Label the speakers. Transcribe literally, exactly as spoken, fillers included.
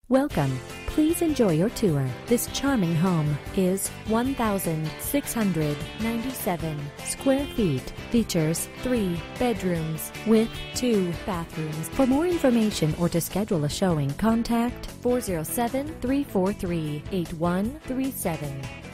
Speaker 1: Welcome. Please enjoy your tour. This charming home is one thousand six hundred ninety-seven square feet. Features three bedrooms with two bathrooms. For more information or to schedule a showing, contact four zero seven, three four three, eight one three seven.